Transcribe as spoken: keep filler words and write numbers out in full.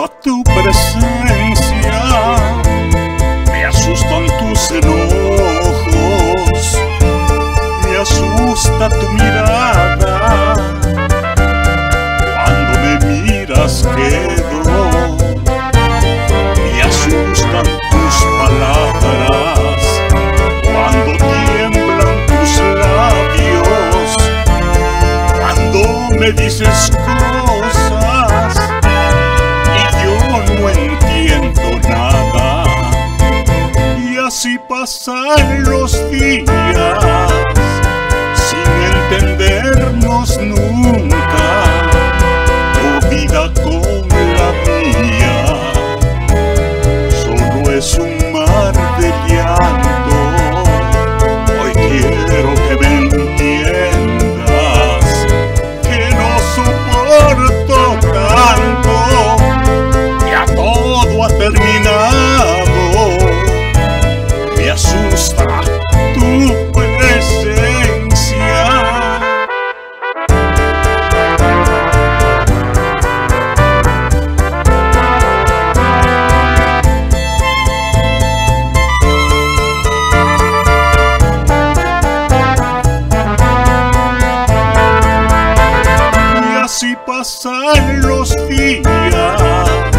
asusta tu presencia, me asustan tus enojos, me asusta tu mirada. Cuando me miras quedo, me asustan tus palabras. Cuando tiemblan tus labios, cuando me dices cosas y yo no entiendo nada. Y así pasan los días sin entendernos nunca. Tu vida con la mía solo es un mar de llanto. Hoy quiero que me entiendas que no soporto tanto, ya todo ha terminado. Me asusta tu presencia. Y así pasan los días